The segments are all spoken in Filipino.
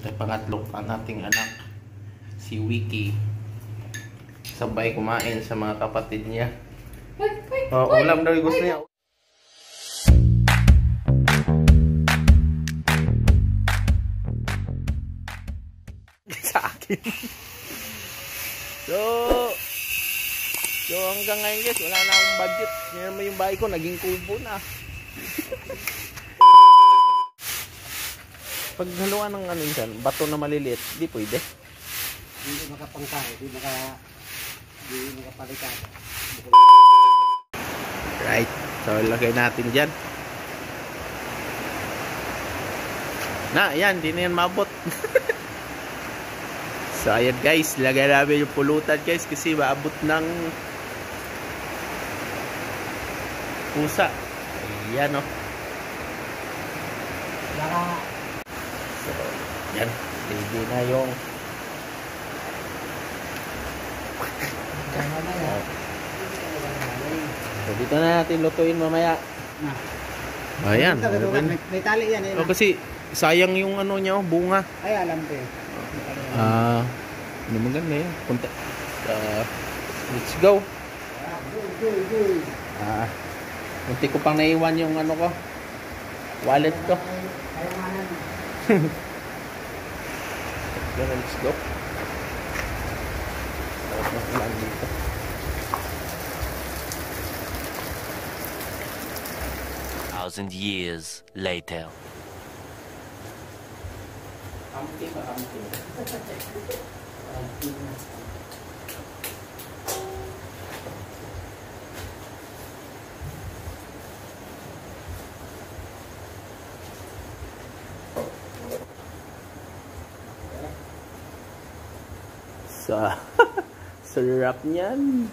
At pangatlo pa nating anak, si Wiki. Sabay kumain sa mga kapatid niya. Oh, ulam daw yung gusto niya. Sa akin. So hanggang ngayon guys, wala na akong budget. Ngayon naman yung bahay ko, naging kubo na. Pag haluan ng ano yun, bato na maliliit, di pwede. Hindi makapangkay, hindi makapalitan. Right, so lagay natin dyan. Na, yan, di na yan mabot. So ayan guys, lagay namin yung pulutan guys kasi maabot ng pusa. Ayan o. So, yan. Ready na yung so, dito na natin lutuin mamaya. Ayan. May tali yan. Oh, kasi sayang yung ano niya, bunga. Ay, alam ko eh. Ano maganda yan. Punta. Let's go. Go. Munti ko pang naiwan yung ano ko. Wallet ko. Let's go. Dito. Thousand years later. Kamti ba kamti? Sarap niyan.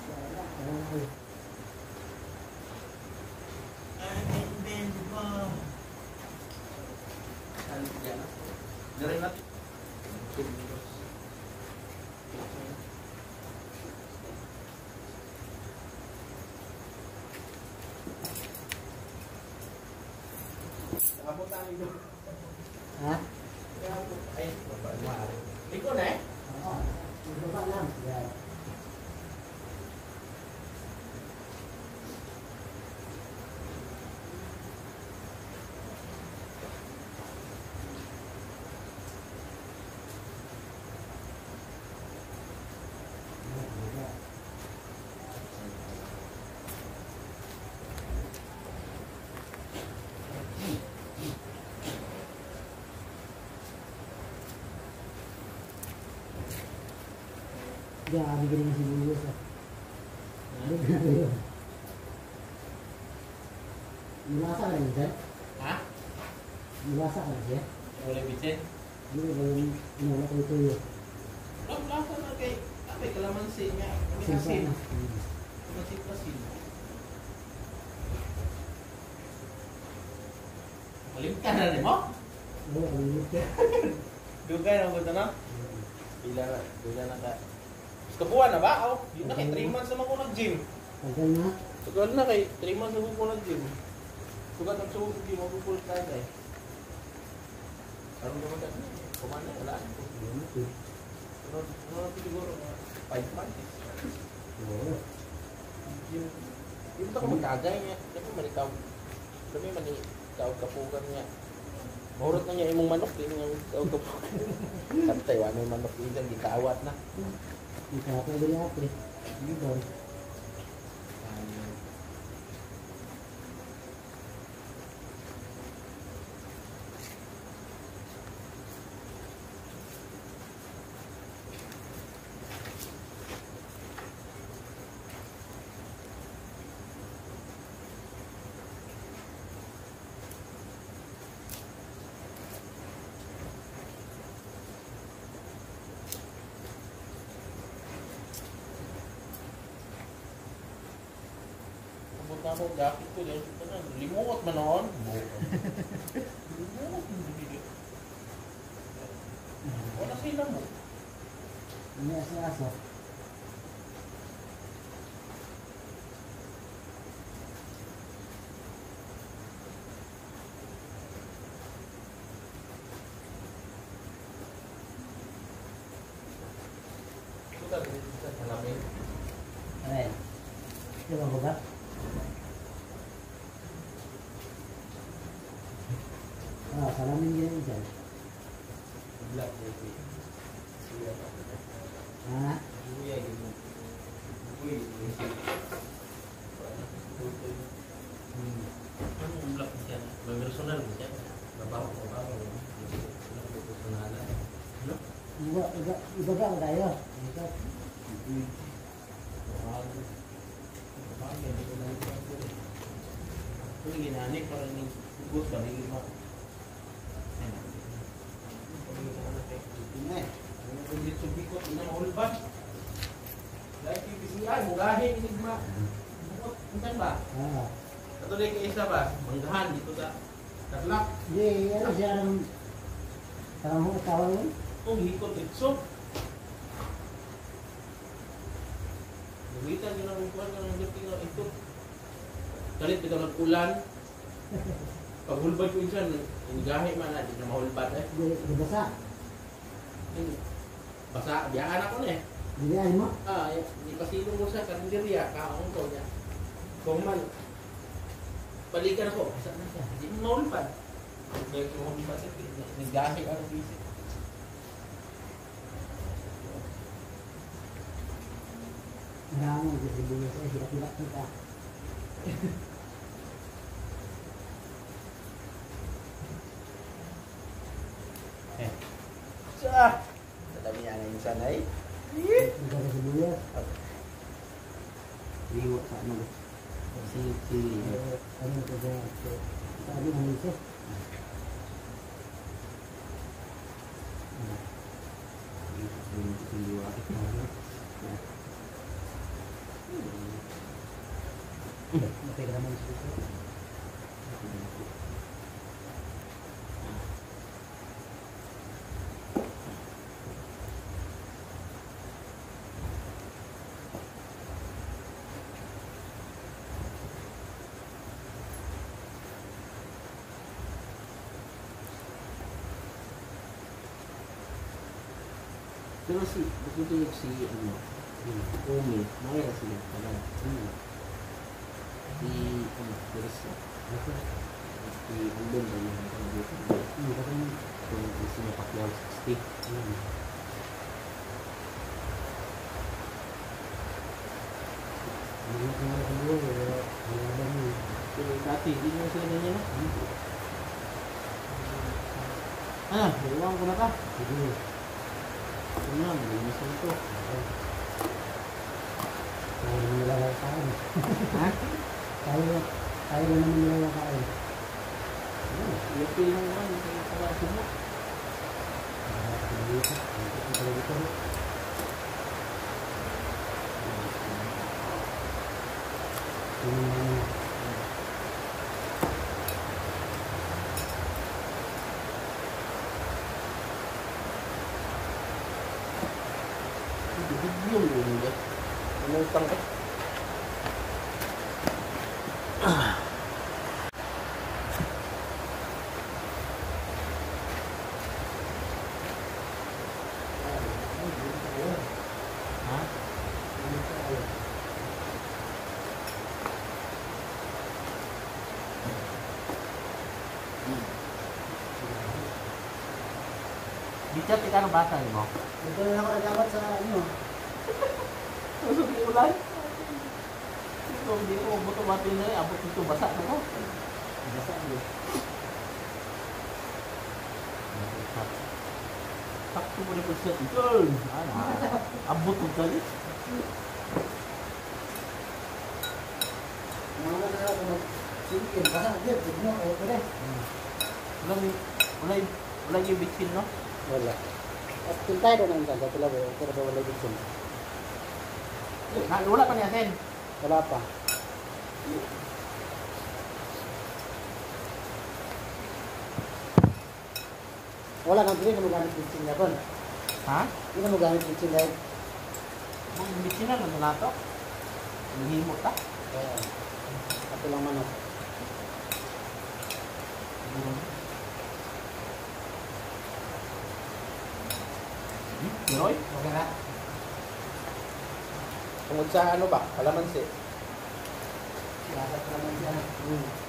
Ha? Ay, liko na eh? Oo. Baba lang. Yan. Grabe galing si Luyos ah. Grabe yun. Nilasa ka rin dyan? Ha? Nilasa ka rin dyan? Wala bitin? Hindi ba yung inulak ko ito yun? Lasa na kay kalamansi niya. Asin. Asin. Malimtan na rin mo? Oo, kalimit ka. Dugay na ko na? Bila na ka. Kabuhan na ba? Oh, yun na kay 3 months naman ko nag-gym. Tagal na? Tagal na kay 3 months naman ko nag-gym. Sugat ang sugat ng gym, magupulit na eh. Karoon naman ka. Kumana, wala. Ano na siguro? 5 months. Oo. Yung ito ko magkagay niya. Kasi malikaw. Kami malikaw kapugan niya. Mahurot na niya imong manok. Hindi niya malikaw kapugan. Sabi tayo, ano yung manok niya? Hindi kaawat na. Hindi ka ako ulit eh. Hindi ba? Punta ako, gapit ko dyan. Limuot man noon. Limuot. Wala sila mo. Ini aso-aso. Diba ko ba? Ah, salamin din dyan. Black movie. Siya pa. Ha? Buya yun. Buya yun. Anong black siya? May personal mo siya? Babaw. Personalan. Ano? Iba ka tayo. Ito. Ito yung ginani, parang yung hugot ba? Hindi mo. Tingnan. Ang dito bikot, ina mahulban. Dahil yung PCI, mugahin, inigma. Minsan ba? Ah. Katuloy ka isa ba? Manggahan dito sa Tarlac. Hindi, ano siya ng parang tawag yun? Kung hikot itso. Nagitan yun ang kuwan ng gating na ito. Kalit ito nag-ulan. Pag hulbad ko insan, gahe man na, di na mahulbad eh. Di basa. Basa, biyaan ako na eh. Di ay mo. Ah, di pasilong mo sa karinderya, kaong ko niya. Kung man, balikan ako, basa na siya. Di mo mahulbad. Kaya kung mahulbad, nagahe ka ng bisip. Marami ang sibuyas ay hirap-hirap kita. Sa dami niya ngayon sana eh. Hindi ka sibuyas. Liwa sa ano. Sili. Ano ito ba? Sabi ng isa. Liwa. Matay ka naman sa ito. Pero si, tutulog si, ano, Umi, makaya sila, talaga. Si, ano, Teresa. Si, Andon ba yung dito? Kung gusto niya Pacquiao 60. Hindi ko na siguro. Pero dati, hindi naman sila ganyan, no? Ah, iwan ko na ka. Sige. Ito na, malinis na ito. Tayo naman nilalakain. Ha? Tayo na naman nilalakain. Yung pilang naman, yung pala sumot. Yung yun, umutang ka. Ha? Bicat, ikaw ang basa mo? Ito na ako nagawat sa ano. Susok yung ulan. Ito, hindi ko buto mati na eh. Abot ito, basa na ko. Basa niyo. Sakto mo na po siya. Turn! Abot mo kali. Mga na ako sige, basa na din. Tignan ko ito rin. Wala yung bitsin, no? Wala. At tuntay doon ang isa. Sila ba? Pero ba wala dito. Wala pa niya, Sen. Wala pa. Wala nang hindi na mo gamit bitsin na ron. Ha? Hindi na mo gamit bitsin dahil. Ang bitsin na, nandun na ito. Nahimo ta. Ato lang manok. Noy? Okay na? Tungkol sa ano ba? Kalamansi. Dapat naman siya. Hmm.